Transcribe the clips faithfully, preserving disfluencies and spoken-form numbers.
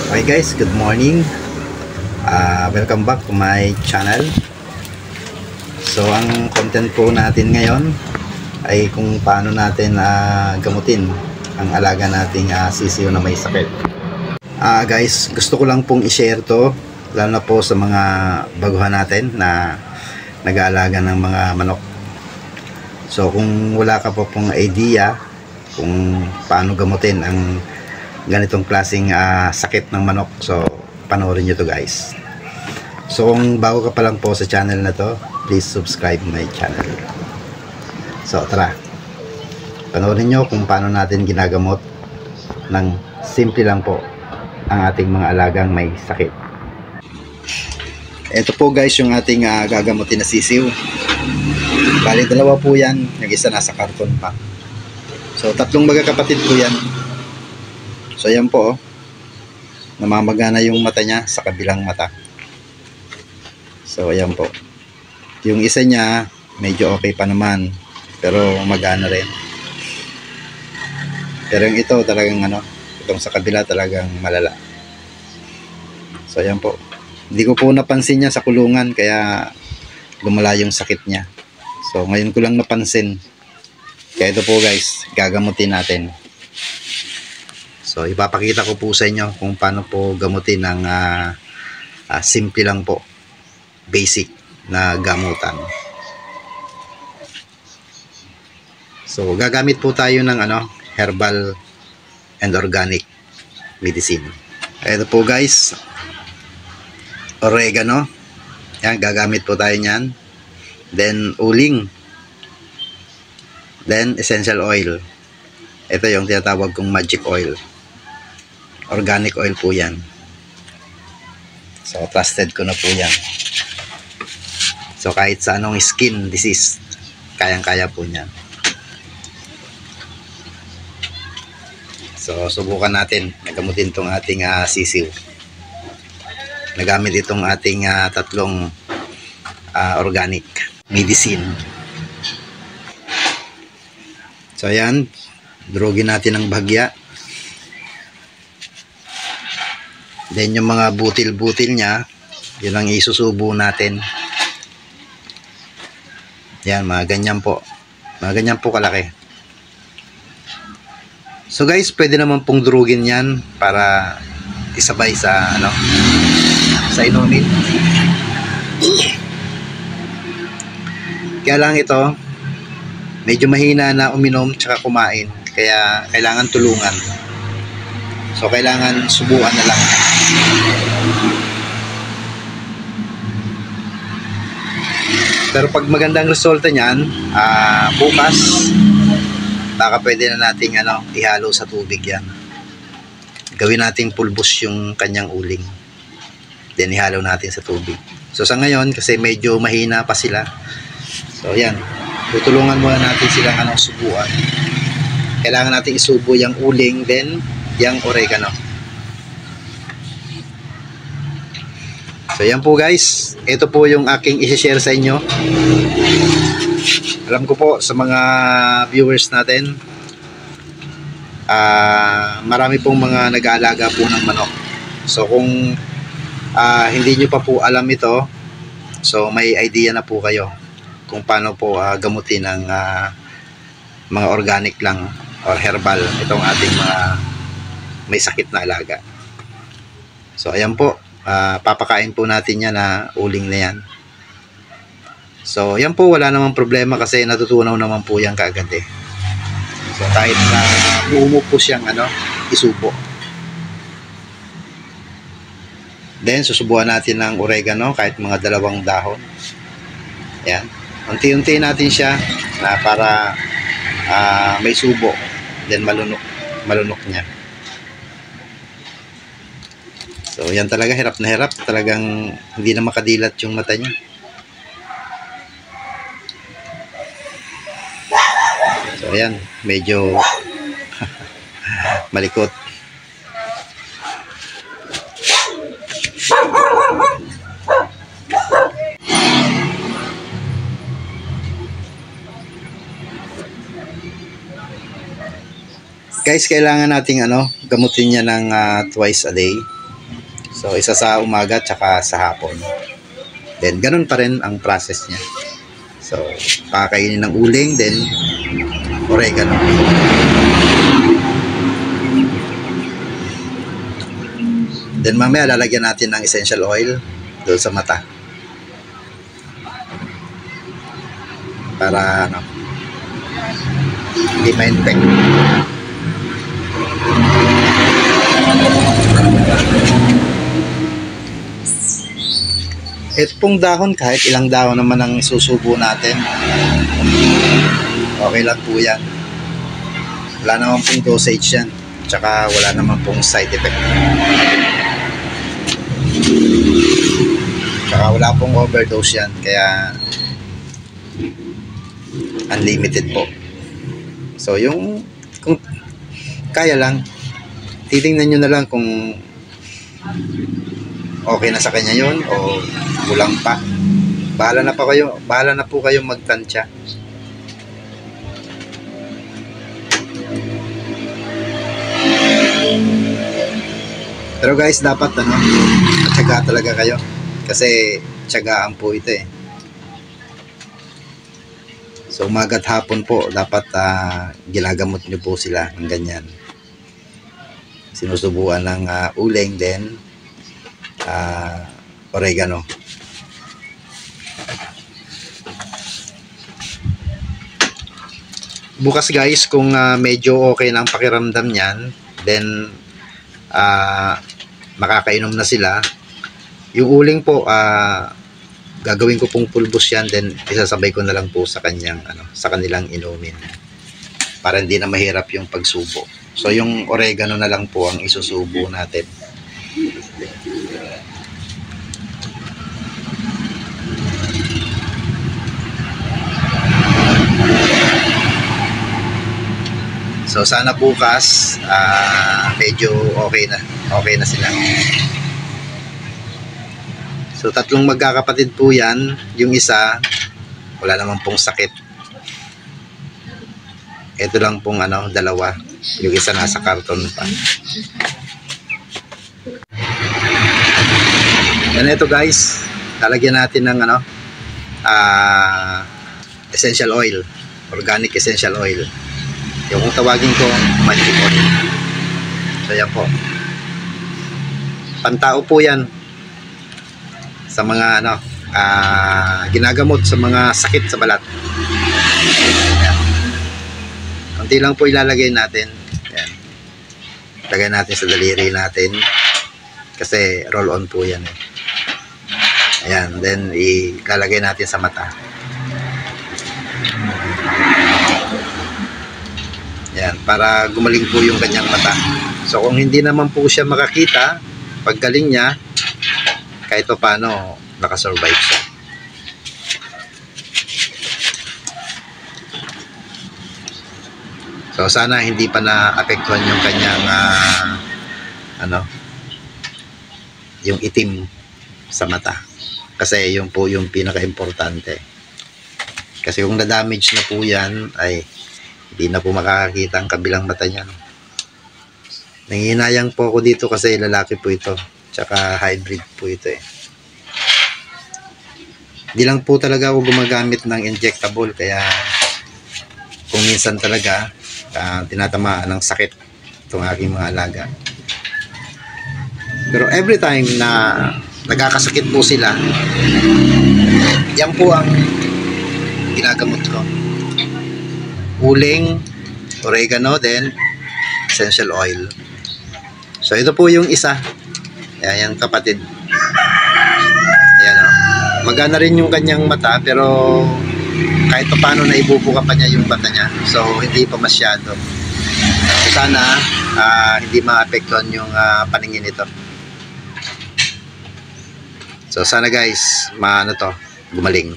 Okay guys, good morning. Uh, welcome back to my channel. So ang content po natin ngayon ay kung paano natin uh, gamutin ang alaga nating uh, sisiw na may sakit. Uh, guys, gusto ko lang pong i-share to, lalo na po sa mga baguhan natin na nag-aalaga ng mga manok. So kung wala ka po pong idea kung paano gamutin ang ganitong klaseng uh, sakit ng manok, so panoorin nyo to guys. So kung bago ka pa lang po sa channel na to, please subscribe my channel. So tara, panoorin nyo kung paano natin ginagamot ng simple lang po ang ating mga alagang may sakit. Ito po guys yung ating uh, gagamutin na sisiw. Bali dalawa po yan, nag-isa nasa karton pa. So tatlong magkakapatid po yan. So yan po, oh. Namamagana yung mata niya sa kabilang mata. So ayan po. Yung isa niya medyo okay pa naman, pero magana rin. Pero yung ito talagang ano, itong sa kabila talagang malala. So ayan po. Hindi ko po napansin niya sa kulungan kaya lumala yung sakit niya. So ngayon ko lang napansin. Kaya ito po guys, gagamutin natin. So ipapakita ko po sa inyo kung paano po gamutin ng uh, uh, simple lang po, basic na gamutan. So gagamit po tayo ng ano, herbal and organic medicine. Ito po guys, oregano. Yan, gagamit po tayo niyan. Then uling. Then essential oil. Ito yung tinatawag kong magic oil. Organic oil po yan. So trusted ko na po yan. So kahit sa anong skin disease, kayang-kaya po niyan. So subukan natin nagamutin tong ating uh, sisiw. Nagamit itong ating uh, tatlong uh, organic medicine. So ayan, drugin natin ng bahagya. Then yung mga butil-butil niya, yun ang isusubo natin. Yan, mga ganyan po. Mga ganyan po kalaki. So guys, pwede naman pong drugin yan para isabay sa ano, sa inumin. Kaya lang ito, medyo mahina na uminom tsaka kumain. Kaya kailangan tulungan. So kailangan subukan na lang. Pero pag magandang resulta niyan, uh, bukas baka pwede na nating ano, ihalo sa tubig yan. Gawin nating pulbos yung kanyang uling. Then ihalo natin sa tubig. So sa ngayon, kasi medyo mahina pa sila. So yan, tutulungan muna natin silang anong subuan. Kailangan natin isubo yung uling, then yung oregano. So yan po guys, ito po yung aking i-share sa inyo. Alam ko po sa mga viewers natin, uh, marami pong mga nag-aalaga po ng manok. So kung uh, hindi nyo pa po alam ito, so may idea na po kayo kung paano po uh, gamutin ng uh, mga organic lang or herbal itong ating mga may sakit na alaga. So ayan po, uh, papakain po natin yan na uling na yan. So yan po, wala namang problema kasi natutunaw naman po yan kaagad eh. So kahit na uh, umumo po siyang ano, isubo. Then susubuan natin ng oregano kahit mga dalawang dahon. Yan, unti-unti natin siya na para uh, may subo, then malunok malunok niya. So yan talaga, hirap na hirap. Talagang hindi na makadilat yung mata niya. So ayan, medyo malikot. Guys, kailangan nating ano, gamutin niya ng uh, twice a day. So, isa sa umaga tsaka sa hapon. Then, ganun pa rin ang process niya. So, pakakainin ng uling, then oregano. Then, mamaya lalagyan natin ng essential oil doon sa mata. Para, ano, hindi ma-infect. Ito pong dahon, kahit ilang dahon naman ang isusubo natin, okay lang po yan. Wala naman pong dosage yan, tsaka wala naman pong side effect. Tsaka wala pong overdose yan, kaya unlimited po. So yung kung kaya lang, titingnan nyo na lang kung okay na sa kanya yun o kulang pa. Bahala na pa kayo, bahala na po kayo magtansya. Pero guys, dapat ano, matyaga talaga kayo kasi tiyagaan po ito eh. So umaga at hapon po dapat uh, ginagamot nyo po sila ng ganyan. Sinusubuan ng uh, uling, then uh, oregano. Bukas guys, kung uh, medyo okay na ang pakiramdam niyan, then uh, makakainom na sila. Yung uling po, uh, gagawin ko pong pulbos yan, then isasabay ko na lang po sa kanyang ano, sa kanilang inumin para hindi na mahirap yung pagsubo. So yung oregano na lang po ang isusubo natin. So sana bukas uh, medyo okay na. Okay na sila. So tatlong magkakapatid po yan. Yung isa wala naman pong sakit. Ito lang pong ano, dalawa. Yung isa nasa karton pa. Yan, ito guys. Lalagyan natin ng ano, uh, essential oil. Organic essential oil. Yung kung tawagin ko, magic oil. So yan po. Pantao po yan sa mga ano, uh, ginagamot sa mga sakit sa balat. Yan. Kunti lang po ilalagay natin. Yan. Lagay natin sa daliri natin kasi roll on po yan eh. Ayan, then ilalagay natin sa mata. Yan, para gumaling po yung kanyang mata. So kung hindi naman po siya makakita, paggaling niya, kahit pa paano nakasurvive siya. So sana hindi pa na-apektuhan yung kanyang uh, ano, yung itim sa mata. Kasi yun po yung pinaka-importante. Kasi kung na-damage na po yan, ay hindi na po makakakita ang kabilang mata niya. No? Nangihinayang po ako dito kasi lalaki po ito. Tsaka hybrid po ito eh. Hindi lang po talaga ako gumagamit ng injectable. Kaya kung minsan talaga uh, tinatamaan ng sakit itong aking mga alaga. Pero every time na nagkakasakit po sila, yan po ang ginagamot ko. Uling, oregano, then essential oil. So ito po yung isa. Ayan, yung kapatid. Ayan o. Magana rin yung kanyang mata, pero kahit pa paano naibubuka pa niya yung mata niya. So hindi pa masyado. So, sana uh, hindi maapektuhan yung uh, paningin nito. So sana guys, maano to, gumaling.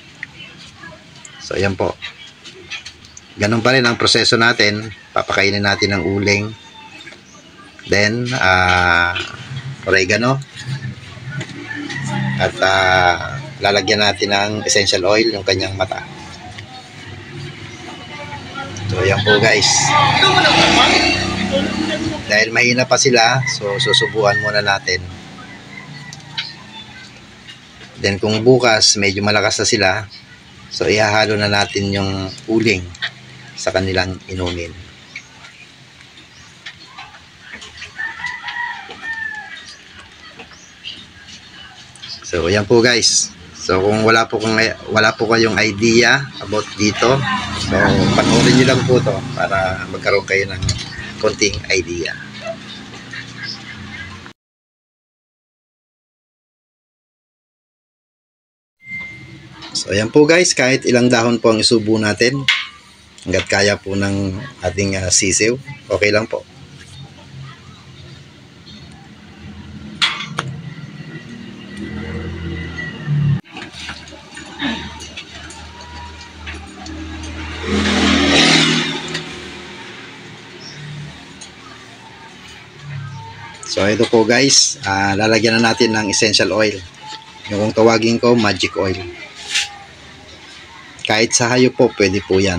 So ayan po. Ganun pa rin ang proseso natin. Papakainin natin ng uling. Then, uh, oregano. At uh, lalagyan natin ng essential oil yung kanyang mata. So, yan po guys. Dahil mahina pa sila, so susubuan muna natin Then kung bukas medyo malakas na sila, so ihahalo na natin yung uling sa kanilang inumin. So yan po guys. So kung wala po kung wala po kayong idea about dito, so panoorin niyo lang po to para magkaroon kayo ng konting idea. So ayan po guys, kahit ilang dahon po ang isubo natin, hanggat kaya po ng ating uh, sisiw, okay lang po. So ito po guys, uh, lalagyan na natin ng essential oil. Yung kung tawagin ko, magic oil. Kahit sa hayop po, pwede po yan.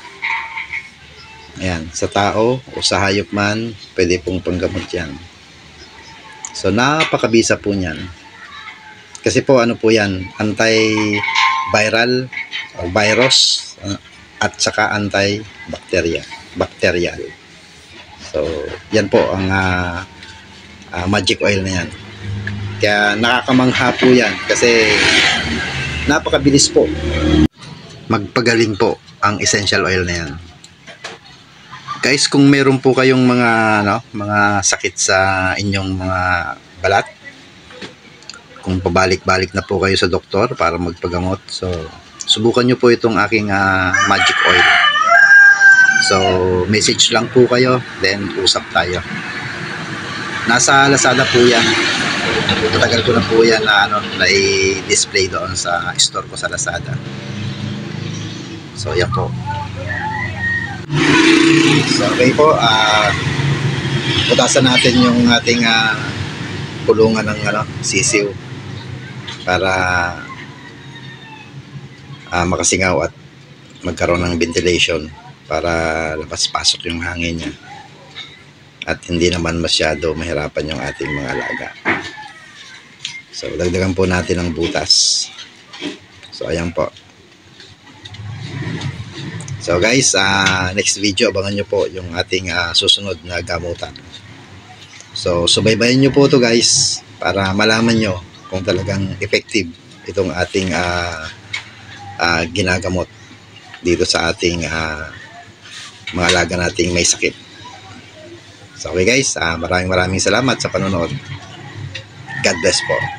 Ayan, sa tao o sa hayop man, pwede pong panggamot yan. So napakabisa po niyan. Kasi po ano po yan, anti-viral o virus uh, at saka anti-bacteria, bacterial. So yan po ang uh, Uh, magic oil na yan. Kaya nakakamangha po yan kasi napakabilis po magpagaling po ang essential oil na yan. Guys, kung meron po kayong mga ano, mga sakit sa inyong mga balat, kung pabalik-balik na po kayo sa doktor para magpagamot, so subukan nyo po itong aking uh, magic oil. So message lang po kayo, then usap tayo. Nasa Lazada po yan. Matagal ko na po yan na, ano, na i-display doon sa store ko sa Lazada. So, yan po. So, okay po. Uh, putasan natin yung ating uh, kulungan ng ano, sisiw para uh, makasingaw at magkaroon ng ventilation para labas-pasok yung hangin niya. At hindi naman masyado mahirapan yung ating mga alaga. So, dagdagan po natin ng butas. So, ayan po. So, guys, uh, next video, abangan nyo po yung ating uh, susunod na gamutan. So, subaybayan nyo po to guys, para malaman nyo kung talagang effective itong ating uh, uh, ginagamot dito sa ating uh, mga alaga nating may sakit. So okay guys, uh, maraming maraming salamat sa panonood. God bless po.